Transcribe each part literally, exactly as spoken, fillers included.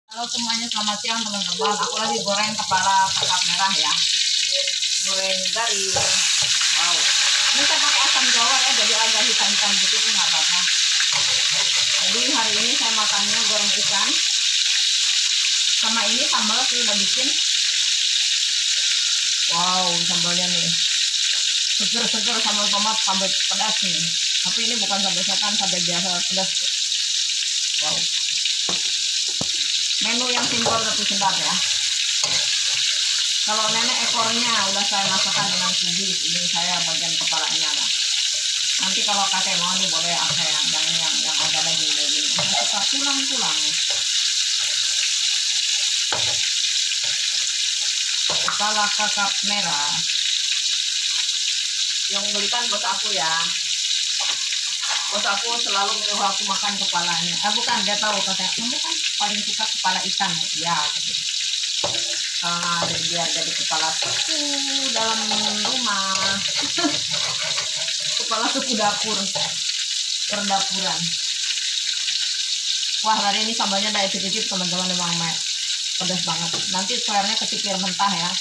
Halo semuanya, selamat siang teman-teman. Aku lagi goreng kepala kakap merah ya. Goreng garing. Wow. Ini saya pakai asam jawa ya, jadi agak hitam-hitam dikit nggak apa-apa. Jadi hari ini saya makannya goreng ikan. Sama ini sambal saya udah bikin. Wow, sambalnya nih. Seger-seger sambal tomat, sambal pedas nih. Tapi ini bukan sambal setan, sambal biasa pedas. Wow. Menu yang simpel tapi sedap ya. Kalau nenek ekornya udah saya masukkan dengan kubis, ini saya bagian kepalanya lah. Nanti kalau kakek mau nih boleh saya yang yang yang, yang agak daging-daging. Saya suka tulang-tulang. Kepala kakap merah. Yang belikan bos aku ya. Bos aku selalu menyuruh aku makan kepalanya. Ah bukan, dia tahu katanya kamu kan paling suka kepala ikan ya. Gitu. Karena biar jadi kepala suku dalam rumah. Kepala suku dapur, perdapuran. Wah hari ini sambalnya udah icip-icip teman-teman, memang pedas banget. Nanti suaranya kecipir mentah ya.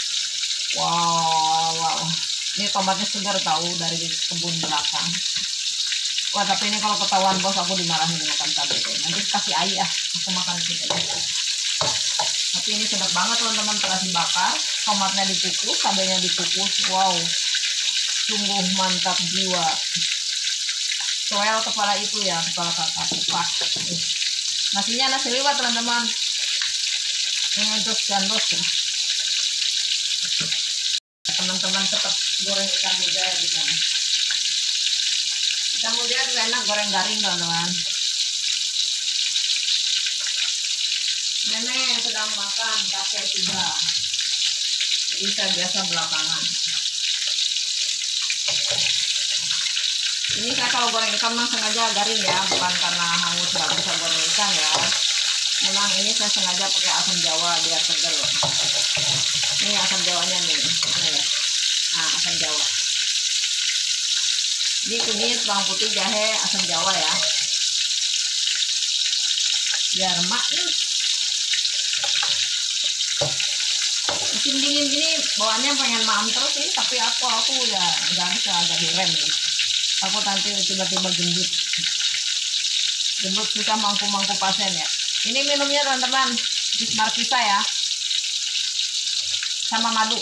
Wow, wow. Ini tomatnya segar tahu dari kebun belakang. Wah tapi ini kalau ketahuan bos aku dimarahin makan cabai. Nanti kasih ayah, aku makan gitu aja. Tapi ini sedap banget teman-teman, telah dibakar, tomatnya dikukus, cabainya dikukus. Wow, sungguh mantap jiwa. Soel kepala itu ya, kepala kakak. Wah, nasinya nasi liwet teman-teman. Ini untuk gandos ya. Teman-teman tetap goreng ikan mujair di sana. Ikan mujair juga enak goreng garing teman-teman. Nenek sedang makan, kakek sudah. Jadi saya biasa belakangan. Ini saya kalau goreng ikan memang sengaja garing ya, bukan karena hangus nggak bisa goreng ikan ya. Memang ini saya sengaja pakai asam jawa biar segar loh. Ini asam jawanya nih, mana ya? Nah asam jawa. Ini kunyit, bawang putih, jahe, asam jawa ya. Biar manis. Musim dingin gini bawaannya pengen maam terus sih, tapi aku aku ya nggak bisa, agak direm gitu. Aku nanti tiba-tiba gendut gendut susah mangku-mangku pasien ya. Ini minumnya teman-teman, jus markisa ya, sama madu.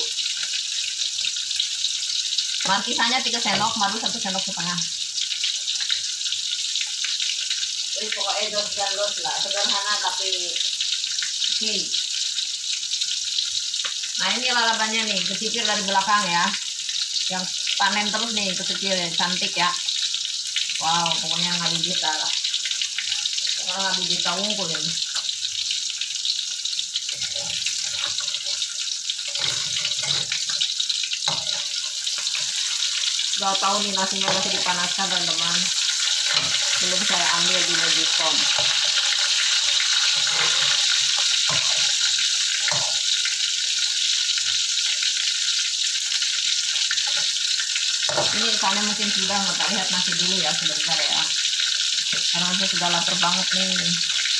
Markisanya tiga sendok, madu satu sendok setengah. Jadi pokoknya dos gandos lah, sederhana tapi sih. Nah ini lalapannya nih, kecipir dari belakang ya. Yang panen terus nih, kecipir cantik ya. Wow, pokoknya nggak bibita lah. Pokoknya nggak bibita wungkul ini. Udah tahu nih nasinya masih dipanaskan teman-teman. Belum saya ambil di Magicom. Ini ikannya mungkin sudah, nggak lihat nasi dulu ya sebentar ya. Karena saya sudah lapar banget nih.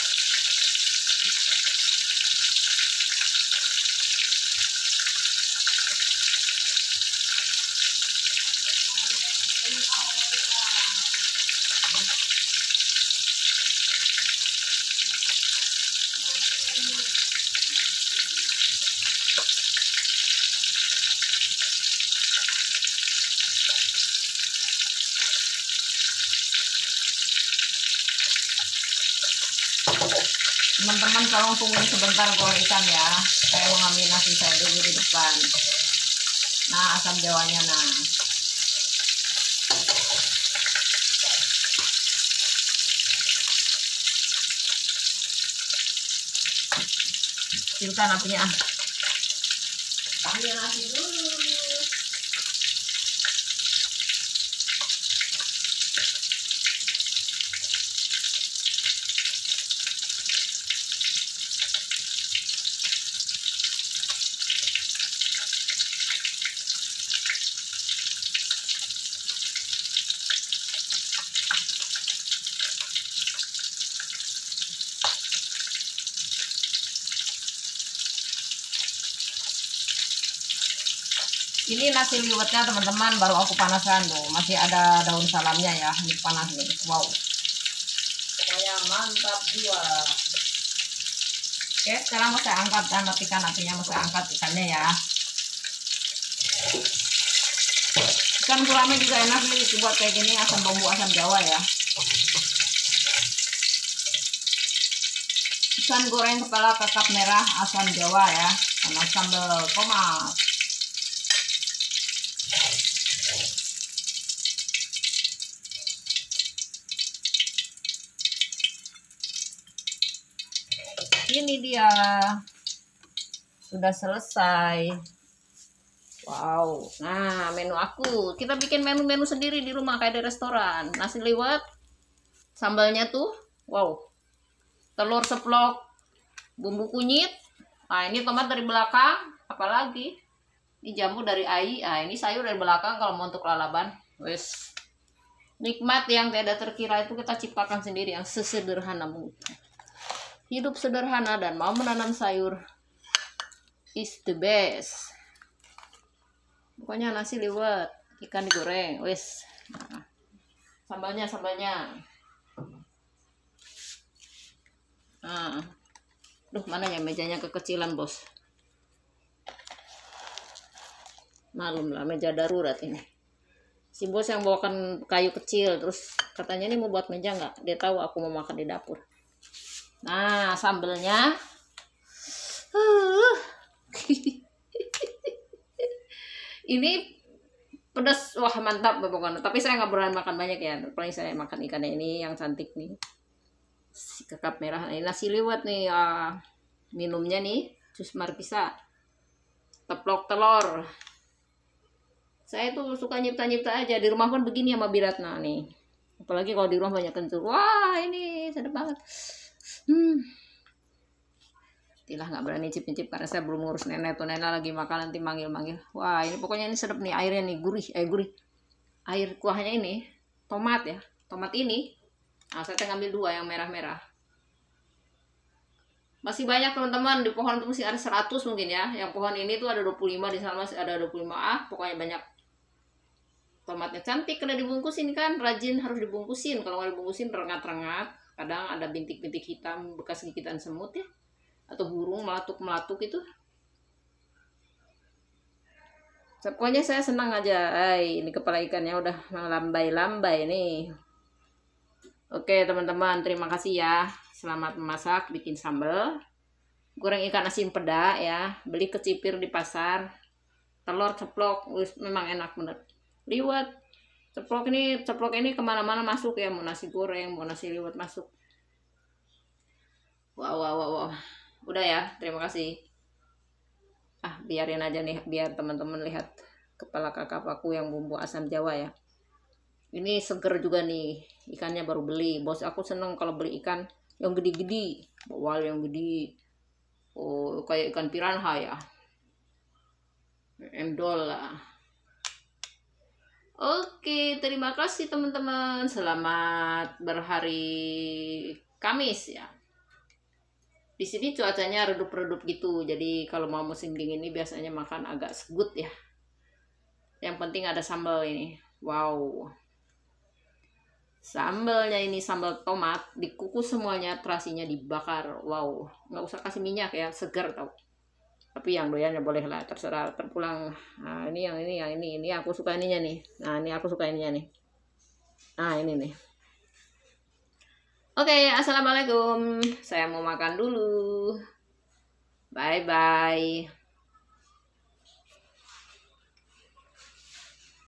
Teman-teman tolong tungguin sebentar goreng ikan ya. Saya mau ngambil nasi saya dulu di depan. Nah asam jawanya nah. Kecilkan apinya. Ambil nasi dulu. Ini nasi liwetnya teman-teman baru aku panaskan tuh, masih ada daun salamnya ya, ini panas nih. Wow, pokoknya mantap jiwa. Oke, sekarang mau saya angkat dan matikan apinya, mau saya angkat ikannya ya. Ikan gurame juga enak nih dibuat kayak gini, asam bumbu asam Jawa ya. Ikan goreng kepala kakap merah asam Jawa ya, sama sambal tomat. Ini dia sudah selesai. Wow, nah menu aku, kita bikin menu-menu sendiri di rumah kayak di restoran. Nasi liwet, sambalnya tuh, wow, telur ceplok, bumbu kunyit. Nah ini tomat dari belakang, apalagi ini jambu dari Ai. Nah ini sayur dari belakang kalau mau untuk lalaban. Wes, nikmat yang tidak terkira itu kita ciptakan sendiri, yang sesederhana mungkin. Hidup sederhana dan mau menanam sayur is the best. Pokoknya nasi liwet, ikan digoreng, wes. Nah, sambalnya, sambalnya. Nah, duh mana ya mejanya kekecilan bos. Malum lah meja darurat ini. Si bos yang bawakan kayu kecil, terus katanya ini mau buat meja nggak? Dia tahu aku mau makan di dapur. Nah, sambelnya. Uh. Ini pedas, wah mantap pokoknya. Tapi saya nggak berani makan banyak ya. Paling saya makan ikannya ini yang cantik nih. Si kakap merah. Ini nasi liwet nih. Uh, minumnya nih jus markisa. Teplok telur. Saya tuh suka nyipta-nyipta aja. Di rumah pun begini sama Biratna nih. Apalagi kalau di rumah banyak kencur. Wah ini sedap banget. Hmm. Tilah nggak berani cip-cip karena saya belum ngurus nenek tuh, nenek lagi makan nanti manggil-manggil. Wah ini pokoknya ini sedap nih airnya nih, gurih, eh gurih. Air kuahnya ini tomat ya, tomat ini. Nah saya ngambil dua yang merah-merah. Masih banyak teman-teman di pohon itu masih ada seratus mungkin ya. Yang pohon ini tuh ada dua puluh lima, di sana masih ada dua puluh lima. Ah pokoknya banyak. Tomatnya cantik kena dibungkusin kan, rajin harus dibungkusin. Kalau nggak dibungkusin rengat-rengat. Kadang ada bintik-bintik hitam bekas gigitan semut ya, atau burung melatuk-melatuk itu. Pokoknya saya senang aja. Ay, ini kepala ikannya udah melambai-lambai nih. Oke teman-teman, terima kasih ya. Selamat memasak, bikin sambal. Goreng ikan asin peda ya. Beli kecipir di pasar. Telur ceplok, memang enak bener. Liwet. Ceplok ini, ceplok ini kemana-mana masuk ya. Mau nasi goreng, mau nasi liwet masuk. Wow, wow, wow, wow. Udah ya, terima kasih. Ah, biarin aja nih, biar teman-teman lihat kepala kakap aku yang bumbu asam Jawa ya. Ini seger juga nih, ikannya baru beli. Bos aku seneng kalau beli ikan yang gede-gede, bawal yang gede. Oh, kayak ikan piranha ya. Endol lah. Oke, terima kasih teman-teman. Selamat berhari Kamis ya. Di sini cuacanya redup-redup gitu. Jadi kalau mau musim dingin ini biasanya makan agak segut ya. Yang penting ada sambal ini. Wow. Sambalnya ini sambal tomat, dikukus semuanya, terasinya dibakar. Wow, nggak usah kasih minyak ya, segar tau. Tapi yang doyannya boleh lah, terserah, terpulang. Nah ini yang ini yang ini ini aku suka ininya nih. Nah ini aku suka ininya nih. Nah ini nih. Oke, assalamualaikum. Saya mau makan dulu. Bye bye.